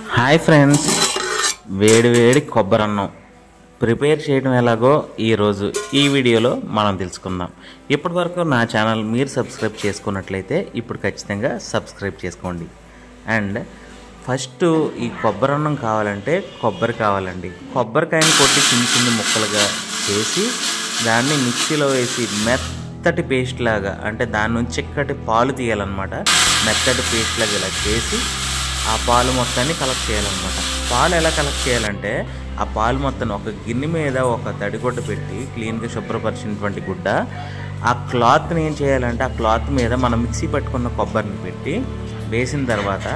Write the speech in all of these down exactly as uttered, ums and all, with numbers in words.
Hi friends, వేడి వేడి కొబ్బరి అన్నం ప్రిపేర్ చేయడం ఎలాగో ఈరోజు ఈ వీడియోలో మనం తెలుసుకుందాం. ఇప్పటి వరకు నా ఛానల్ మీరు సబ్స్క్రైబ్ చేసుకున్నట్లయితే ఇప్పుడు ఖచ్చితంగా సబ్స్క్రైబ్ చేసుకోండి. అండ్ ఫస్ట్ ఈ కొబ్బరి అన్నం కావాలంటే కొబ్బరి కావాలండి. కొబ్బరికాయని కొట్టి చిన్న చిన్న ముక్కలుగా చేసి దాన్ని మిక్సీలో వేసి మెత్తటి పేస్ట్ లాగా, అంటే దాని నుంచి చిక్కటి పాలు తీయాలన్నమాట. మెత్తటి పేస్ట్ లాగా ఇలా చేసి ఆ పాలు మొత్తాన్ని కలెక్ట్ చేయాలన్నమాట. పాలు ఎలా కలెక్ట్ చేయాలంటే ఆ పాలు మొత్తాన్ని ఒక గిన్నె మీద ఒక తడిగుడ్డ పెట్టి క్లీన్గా శుభ్రపరిచినటువంటి గుడ్డ, ఆ క్లాత్ని ఏం చేయాలంటే ఆ క్లాత్ మీద మనం మిక్సీ పట్టుకున్న కొబ్బరిని పెట్టి వేసిన తర్వాత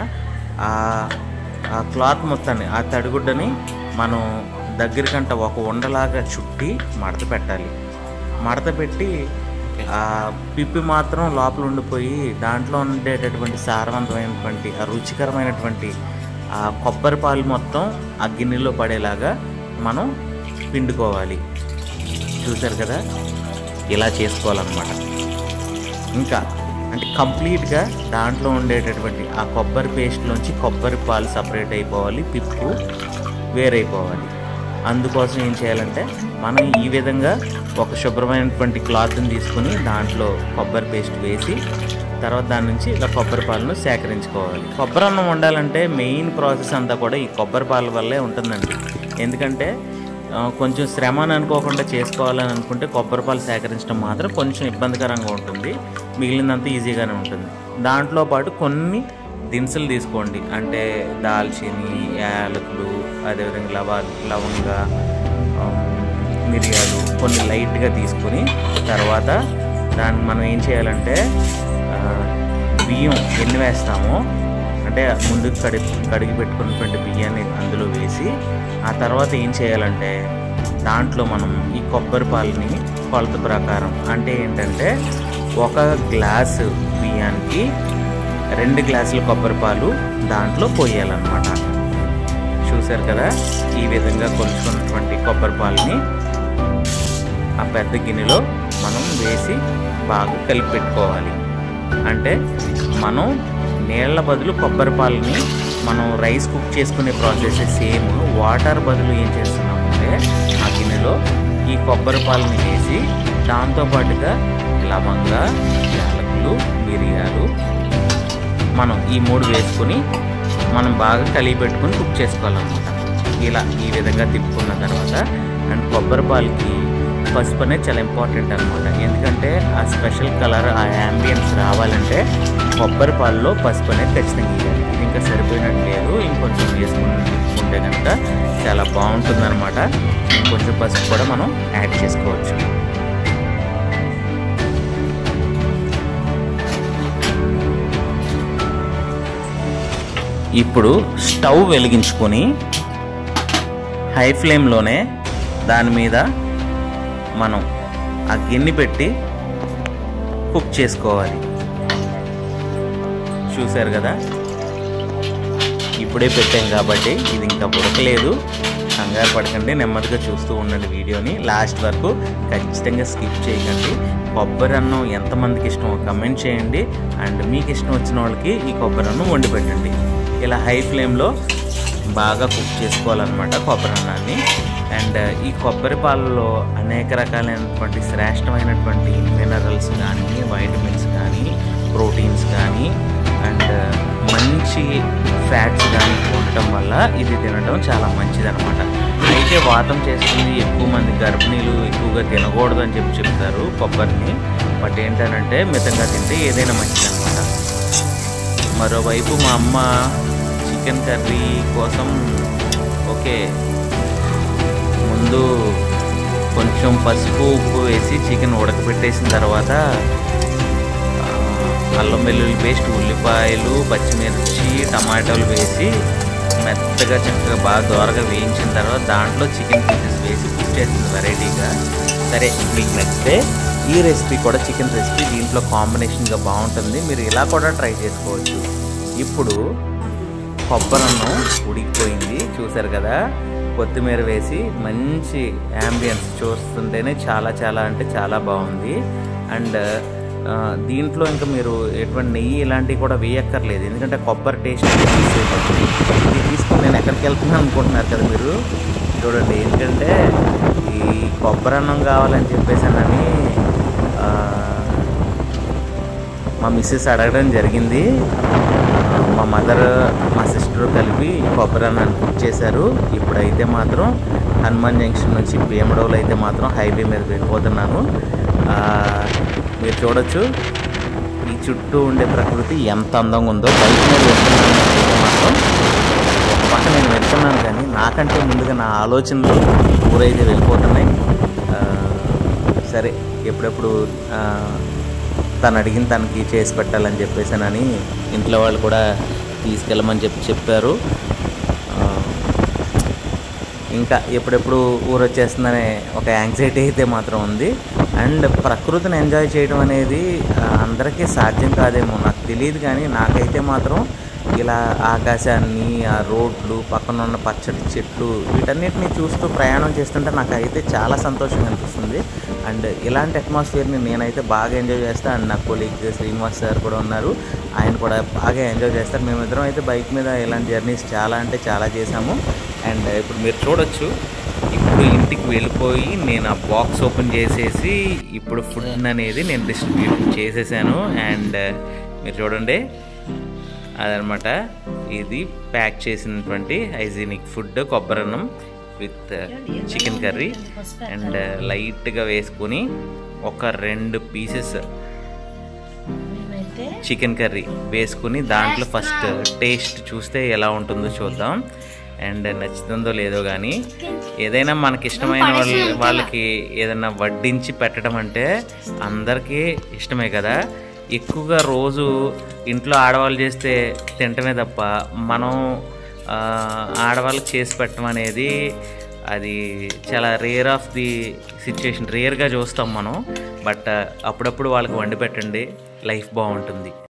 ఆ క్లాత్ మొత్తాన్ని, ఆ తడిగుడ్డని మనం దగ్గరికంట ఒక ఉండలాగా చుట్టి మడత పెట్టాలి. మడత పెట్టి ఆ పిప్పి మాత్రం లోపల ఉండిపోయి దాంట్లో ఉండేటటువంటి సారవంతమైనటువంటి ఆ రుచికరమైనటువంటి ఆ కొబ్బరి పాలు మొత్తం ఆ గిన్నెలో పడేలాగా మనం పిండుకోవాలి. చూసారు కదా, ఇలా చేసుకోవాలన్నమాట. ఇంకా అంటే కంప్లీట్గా దాంట్లో ఉండేటటువంటి ఆ కొబ్బరి పేస్ట్లోంచి కొబ్బరి పాలు సపరేట్ అయిపోవాలి, పిప్పు వేరైపోవాలి. అందుకోసం ఏం చేయాలంటే మనం ఈ విధంగా ఒక శుభ్రమైనటువంటి క్లాత్ని తీసుకుని దాంట్లో కొబ్బరి పేస్ట్ వేసి తర్వాత దాని నుంచి ఇలా కొబ్బరి పాలను సేకరించుకోవాలి. కొబ్బరి అన్నం వండాలంటే మెయిన్ ప్రాసెస్ అంతా కూడా ఈ కొబ్బరి పాల వల్లే ఉంటుందండి. ఎందుకంటే కొంచెం శ్రమ అని అనుకోకుండా చేసుకోవాలని అనుకుంటే కొబ్బరి పాలు సేకరించడం మాత్రం కొంచెం ఇబ్బందికరంగా ఉంటుంది, మిగిలినంత ఈజీగానే ఉంటుంది. దాంట్లో పాటు కొన్ని దినుసులు తీసుకోండి, అంటే దాల్చిని, యాలకులు, అదేవిధంగా లవ లవంగ మిరియాలు కొన్ని లైట్గా తీసుకొని తర్వాత దాన్ని మనం ఏం చేయాలంటే బియ్యం ఎన్ని వేస్తామో, అంటే ముందుకు కడిగి కడిగి పెట్టుకున్నటువంటి బియ్యాన్ని అందులో వేసి ఆ తర్వాత ఏం చేయాలంటే దాంట్లో మనం ఈ కొబ్బరి పాలని కొలత ప్రకారం, అంటే ఏంటంటే ఒక గ్లాసు బియ్యానికి రెండు గ్లాసుల కొబ్బరి పాలు దాంట్లో పోయాలన్నమాట. చూసారు కదా, ఈ విధంగా కొలుచుకున్నటువంటి కొబ్బరి పాలని ఆ పెద్ద గిన్నెలో మనం వేసి బాగా కలిపి పెట్టుకోవాలి. అంటే మనం నీళ్ళ బదులు కొబ్బరి పాలని మనం రైస్ కుక్ చేసుకునే ప్రాసెస్ సేమ్. వాటర్ బదులు ఏం చేస్తున్నామంటే ఆ గిన్నెలో ఈ కొబ్బరి పాలని వేసి దాంతోపాటుగా లవంగ, యాలకులు, మిరియాలు మనం ఈ మూడు వేసుకొని మనం బాగా కలిపి పెట్టుకొని కుక్ చేసుకోవాలన్నమాట. ఇలా ఈ విధంగా తిప్పుకున్న తర్వాత అండ్ కొబ్బరి పాలకి పసుపు అనేది చాలా ఇంపార్టెంట్ అనమాట. ఎందుకంటే ఆ స్పెషల్ కలర్, ఆ యాంబియన్స్ రావాలంటే కొబ్బరి పాలలో పసుపు అనేది ఖచ్చితంగా ఇవ్వాలి. ఇది ఇంకా సరిపోయినట్టు లేదు, ఇంకొంచెం వేసుకుంటే కనుక చాలా బాగుంటుంది అనమాట. ఇంకొంచెం పసుపు కూడా మనం యాడ్ చేసుకోవచ్చు. ఇప్పుడు స్టవ్ వెలిగించుకొని హై ఫ్లేమ్లోనే దాని మీద మనం ఆ గిన్నె పెట్టి కుక్ చేసుకోవాలి. చూసారు కదా, ఇప్పుడే పెట్టాం కాబట్టి ఇది ఇంకా ఉడకలేదు. కంగారు పడకండి, నెమ్మదిగా చూస్తూ ఉండండి వీడియోని లాస్ట్ వరకు, ఖచ్చితంగా స్కిప్ చేయకండి. కొబ్బరి అన్నం ఎంతమందికి ఇష్టమో కమెంట్ చేయండి. అండ్ మీకు ఇష్టం వచ్చిన వాళ్ళకి ఈ కొబ్బరి అన్నం వండి పెట్టండి. ఇలా హై ఫ్లేమ్లో బాగా కుక్ చేసుకోవాలన్నమాట కొబ్బరి అన్నాన్ని. అండ్ ఈ కొబ్బరి పాలలో అనేక రకాలైనటువంటి శ్రేష్టమైనటువంటి మినరల్స్ కానీ, వైటమిన్స్ కానీ, ప్రోటీన్స్ కానీ అండ్ మంచి ఫ్యాట్స్ కానీ ఉండటం వల్ల ఇది తినడం చాలా మంచిదన్నమాట. అయితే వాతం చేస్తుంది, ఎక్కువ మంది గర్భిణీలు ఎక్కువగా తినకూడదు అని చెప్పి చెప్తారు కొబ్బరిని. బట్ ఏంటంటే మితంగా తింటే ఏదైనా మంచిదన్నమాట. మరోవైపు మా అమ్మ చికెన్ కర్రీ కోసం ఓకే ముందు కొంచెం పసుపు ఉప్పు వేసి చికెన్ ఉడకబెట్టేసిన తర్వాత అల్లం వెల్లుల్లి పేస్ట్, ఉల్లిపాయలు, పచ్చిమిర్చి, టమాటాలు వేసి మెత్తగా చక్కగా బాగా దోరగా వేయించిన తర్వాత దాంట్లో చికెన్ పీసెస్ వేసి కుక్ చేస్తుంది వెరైటీగా. సరే, మీకు నచ్చితే ఈ రెసిపీ కూడా చికెన్ రెసిపీ దీంట్లో కాంబినేషన్గా బాగుంటుంది, మీరు ఇలా కూడా ట్రై చేసుకోవచ్చు. ఇప్పుడు కొబ్బరి అన్నం ఉడికిపోయింది, చూసారు కదా. కొత్తిమీర వేసి మంచి యాంబియన్స్ చూస్తుంటేనే చాలా చాలా అంటే చాలా బాగుంది. అండ్ దీంట్లో ఇంకా మీరు ఎటువంటి నెయ్యి ఇలాంటివి కూడా వేయక్కర్లేదు, ఎందుకంటే కొబ్బరి టేస్ట్ ఇది తీసుకున్న ఎక్కడికి వెళ్తున్నాను అనుకుంటున్నారు కదా మీరు. చూడండి, ఎందుకంటే ఈ కొబ్బరి అన్నం కావాలని చెప్పేసానని మా మిస్సెస్ అడగడం జరిగింది. మా మదర్ మా సిస్టర్ కలిపి కొబ్బరి అన్నాన్ని బుక్ చేశారు. ఇప్పుడైతే మాత్రం హనుమాన్ జంక్షన్ నుంచి భీమడోలు అయితే మాత్రం హైవే మీద వెళ్ళిపోతున్నాను. మీరు చూడొచ్చు ఈ చుట్టూ ఉండే ప్రకృతి ఎంత అందంగా ఉందో. బైక్ మీద వెళ్తున్నాను అయితే మాత్రం ఒక పక్క నేను వెళ్తున్నాను, కానీ నాకంటే ముందుగా నా ఆలోచనలు ఊరైతే వెళ్ళిపోతున్నాయి. సరే, ఎప్పుడెప్పుడు తను అడిగిన తనకి చేసి పెట్టాలని చెప్పేసానని ఇంట్లో వాళ్ళు కూడా తీసుకెళ్ళమని చెప్పి చెప్పారు. ఇంకా ఎప్పుడెప్పుడు ఊరు వచ్చేస్తుందనే ఒక యాంగ్జైటీ అయితే మాత్రం ఉంది. అండ్ ప్రకృతిని ఎంజాయ్ చేయడం అనేది అందరికీ సాధ్యం కాదేమో నాకు తెలియదు, కానీ నాకైతే మాత్రం ఇలా ఆకాశాన్ని, ఆ రోడ్లు, పక్కన ఉన్న పచ్చడి చెట్లు, వీటన్నిటిని చూస్తూ ప్రయాణం చేస్తుంటే నాకైతే చాలా సంతోషంగా అనిపిస్తుంది. అండ్ ఇలాంటి అట్మాస్ఫియర్ని నేనైతే బాగా ఎంజాయ్ చేస్తాను. అండ్ నా కొలీగ్ శ్రీనివాస్ సార్ కూడా ఉన్నారు, ఆయన కూడా బాగా ఎంజాయ్ చేస్తారు. మేమిద్దరం అయితే బైక్ మీద ఇలాంటి జర్నీస్ చాలా అంటే చాలా చేసాము. అండ్ ఇప్పుడు మీరు చూడొచ్చు, ఇప్పుడు ఇంటికి వెళ్ళిపోయి నేను ఆ బాక్స్ ఓపెన్ చేసేసి ఇప్పుడు ఫుడ్ అనేది నేను డిస్ట్రిబ్యూట్ చేసేసాను. అండ్ మీరు చూడండి, అదనమాట ఇది ప్యాక్ చేసినటువంటి హైజీనిక్ ఫుడ్, కొబ్బరి అన్నం విత్ చికెన్ కర్రీ. అండ్ లైట్గా వేసుకొని ఒక రెండు పీసెస్ చికెన్ కర్రీ వేసుకుని దాంట్లో ఫస్ట్ టేస్ట్ చూస్తే ఎలా ఉంటుందో చూద్దాం. అండ్ నచ్చుతుందో లేదో కానీ ఏదైనా మనకి ఇష్టమైన వాళ్ళ వాళ్ళకి ఏదైనా వడ్డించి పెట్టడం అంటే అందరికీ ఇష్టమే కదా. ఎక్కువగా రోజు ఇంట్లో ఆడవాళ్ళు చేస్తే తినటమే తప్ప మనం ఆడవాళ్ళకి చేసి పెట్టడం అనేది అది చాలా రేర్ ఆఫ్ ది సిచ్యుయేషన్, రేర్గా చూస్తాం మనం. బట్ అప్పుడప్పుడు వాళ్ళకి వండి పెట్టండి, లైఫ్ బాగుంటుంది.